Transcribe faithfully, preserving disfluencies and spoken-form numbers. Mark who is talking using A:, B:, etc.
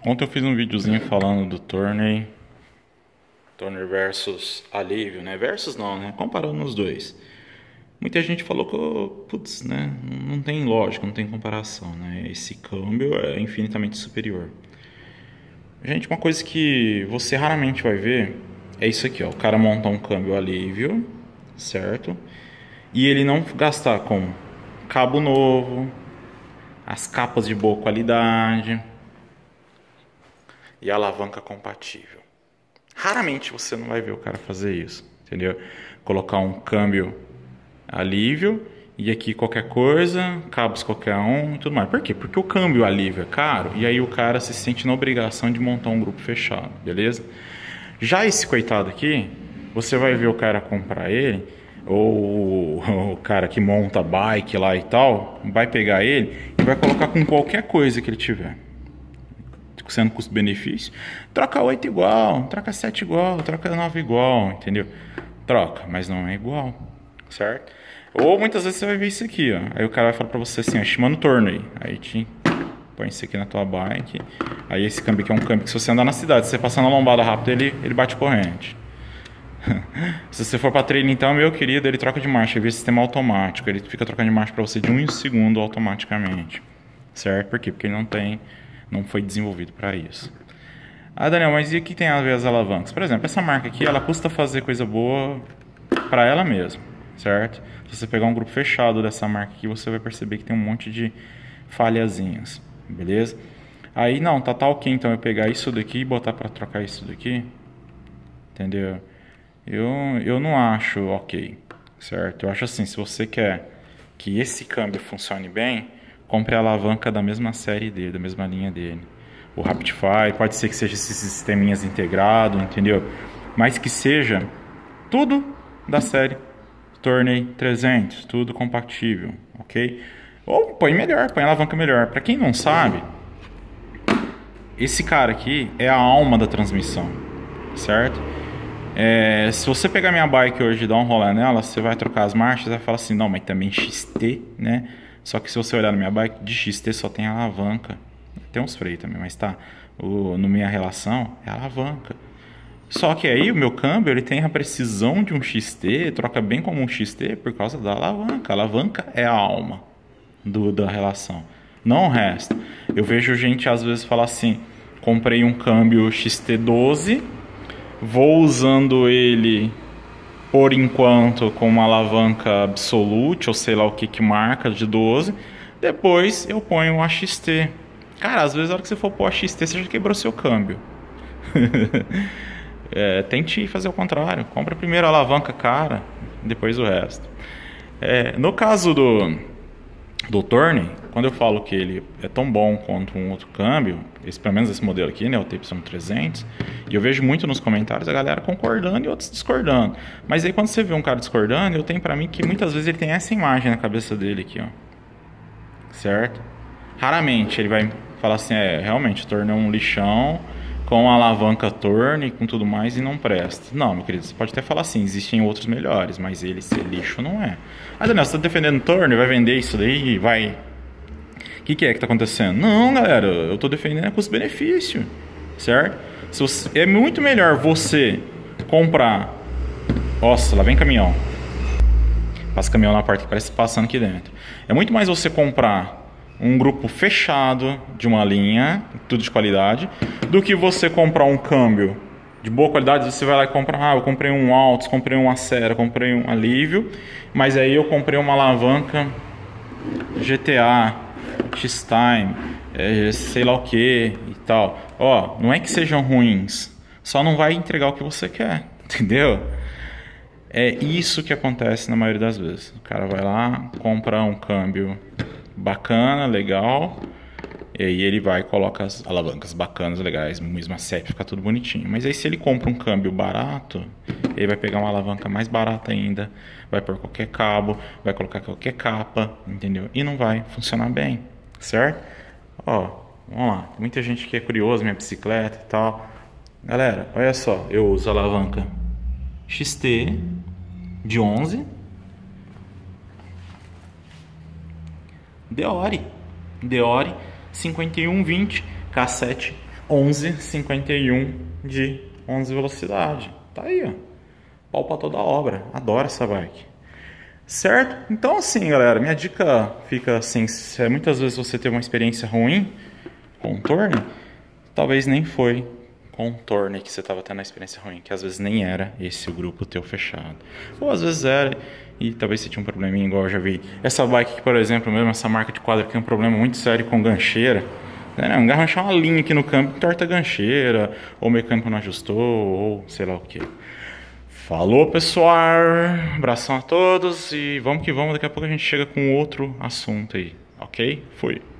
A: Ontem eu fiz um videozinho falando do Tourney, Tourney versus Alívio, né? Versus não, né? Comparando os dois. Muita gente falou que, putz, né? Não tem lógica, não tem comparação, né? Esse câmbio é infinitamente superior. Gente, uma coisa que você raramente vai ver é isso aqui, ó. O cara monta um câmbio Alívio, certo? E ele não gastar com cabo novo, as capas de boa qualidade e a alavanca compatível. Raramente você não vai ver o cara fazer isso, entendeu? Colocar um câmbio Alívio e aqui qualquer coisa, cabos qualquer um e tudo mais. Por quê? Porque o câmbio Alívio é caro e aí o cara se sente na obrigação de montar um grupo fechado, beleza? Já esse coitado aqui, você vai ver o cara comprar ele, ou o cara que monta bike lá e tal, vai pegar ele e vai colocar com qualquer coisa que ele tiver. Sendo custo-benefício, troca oito igual, troca sete igual, troca nove igual, entendeu? Troca, mas não é igual, certo? Ou muitas vezes você vai ver isso aqui, ó. Aí o cara vai falar pra você assim, ó, Shimano Tourney. Aí te põe isso aqui na tua bike. Aí esse câmbio aqui é um câmbio que se você andar na cidade, se você passar na lombada rápido, ele, ele bate corrente. Se você for pra trilha então, meu querido, ele troca de marcha, ele vira sistema automático. Ele fica trocando de marcha pra você de um segundo automaticamente, certo? Por quê? Porque ele não tem... não foi desenvolvido para isso. Ah, Daniel, mas e o que tem a ver as alavancas? Por exemplo, essa marca aqui, ela custa fazer coisa boa para ela mesma, certo? Se você pegar um grupo fechado dessa marca aqui, você vai perceber que tem um monte de falhazinhas, beleza? Aí, não, tá, tá ok, então eu pegar isso daqui e botar para trocar isso daqui, entendeu? Eu, eu não acho ok, certo? Eu acho assim, se você quer que esse câmbio funcione bem, compre a alavanca da mesma série dele, da mesma linha dele. O Raptify, pode ser que seja esses sisteminhas integrado, entendeu? Mas que seja tudo da série Tourney trezentos, tudo compatível, ok? Ou põe melhor, põe a alavanca melhor. Para quem não sabe, esse cara aqui é a alma da transmissão, certo? É, se você pegar minha bike hoje e dar um rolê nela, você vai trocar as marchas, vai falar assim, não, mas também X T, né? Só que se você olhar na minha bike, de X T só tem alavanca. Tem uns freios também, mas tá. O, no minha relação, é alavanca. Só que aí o meu câmbio, ele tem a precisão de um X T, troca bem como um X T por causa da alavanca. A alavanca é a alma do, da relação, não o resto. Eu vejo gente às vezes falar assim, comprei um câmbio X T doze, vou usando ele... por enquanto com uma alavanca Absolute, ou sei lá o que que marca, de doze. Depois eu ponho um A X T. Cara, às vezes na hora que você for pôr o A X T, você já quebrou seu câmbio. é, tente fazer o contrário. Compra primeiro a alavanca cara, depois o resto. É, no caso do, do Tourney, quando eu falo que ele é tão bom quanto um outro câmbio, esse, pelo menos esse modelo aqui, né, o T Y trezentos, e eu vejo muito nos comentários a galera concordando e outros discordando. Mas aí quando você vê um cara discordando, eu tenho pra mim que muitas vezes ele tem essa imagem na cabeça dele aqui, ó. Certo? Raramente ele vai falar assim, é, realmente, o Tourney é um lixão, com a alavanca Tourney, com tudo mais, e não presta. Não, meu querido, você pode até falar assim, existem outros melhores, mas ele ser lixo não é. Ah, Daniel, você tá defendendo o Tourney, vai vender isso daí, vai... O que, que é que tá acontecendo? Não, galera, eu tô defendendo a custo-benefício, certo? Se você, é muito melhor você comprar... Nossa, lá vem caminhão. Passa caminhão na parte que parece passando aqui dentro. É muito mais você comprar um grupo fechado de uma linha, tudo de qualidade, do que você comprar um câmbio de boa qualidade. Você vai lá e compra, ah, eu comprei um Altos, comprei um Acera, comprei um Alívio, mas aí eu comprei uma alavanca G T A, X-Time, é, sei lá o que e tal. Ó, não é que sejam ruins, só não vai entregar o que você quer, entendeu? É isso que acontece na maioria das vezes. O cara vai lá, compra um câmbio bacana, legal, e aí ele vai e coloca as alavancas bacanas, legais, mesma série, fica tudo bonitinho. Mas aí se ele compra um câmbio barato, ele vai pegar uma alavanca mais barata ainda, vai pôr qualquer cabo, vai colocar qualquer capa, entendeu? E não vai funcionar bem, certo? Ó, vamos lá, tem muita gente que é curiosa, minha bicicleta e tal. Galera, olha só, eu uso alavanca X T de onze, Deore, Deore cinquenta e um vinte K sete onze cinquenta e um de onze velocidade. Tá aí, ó. Pau pra toda a obra. Adoro essa bike. Certo? Então assim, galera, minha dica fica assim, se muitas vezes você teve uma experiência ruim com o Tourney, talvez nem foi com o Tourney que você estava tendo a experiência ruim, que às vezes nem era esse o grupo teu fechado. Ou às vezes era e talvez você tinha um probleminha igual eu já vi. Essa bike aqui, por exemplo, mesmo essa marca de quadro aqui, tem um problema muito sério com gancheira. Né? Um garranchar uma linha aqui no câmbio, torta a gancheira, ou o mecânico não ajustou, ou sei lá o que. Falou, pessoal, abração a todos e vamos que vamos, daqui a pouco a gente chega com outro assunto aí, ok? Fui!